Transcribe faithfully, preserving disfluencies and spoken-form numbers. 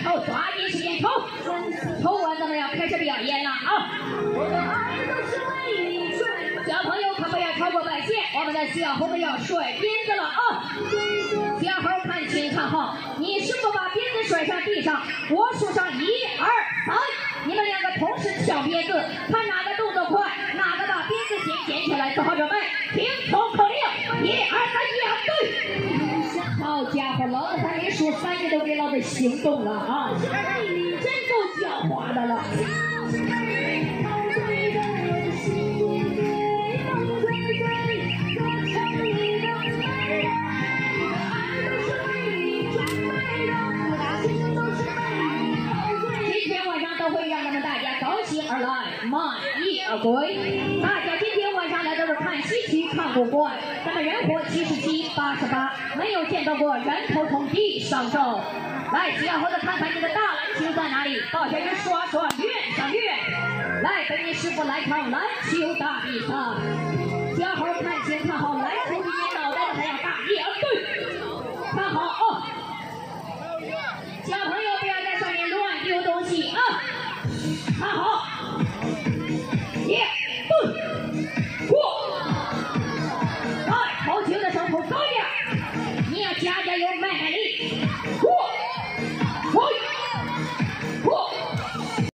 抽，抓紧时间抽，抽完咱们要开始表演了啊！小朋友可不要超过白线，我们的小猴子要甩鞭子了啊！小猴看清看好，你是否把鞭子甩上地上？我数上一二三，你们两个同时抢鞭子，看哪个动作快，哪个把鞭子先捡起来。做好准备，听从口令，一二三，扬队！好家伙，老子还没数三个都给老子行动了啊！真够狡猾的了。而来，满意而归。大家今天晚上来都是看稀奇、看古怪。咱们人活七十七、八十八，没有见到过人头从地上走。来，小猴子看看你的大篮球在哪里？到这里刷刷练上练。来，跟你师傅来场篮球大比赛。小猴看清看好，篮球比你脑袋的还要大。一二对，看好哦。小朋友不要在上面乱丢东西啊！看好。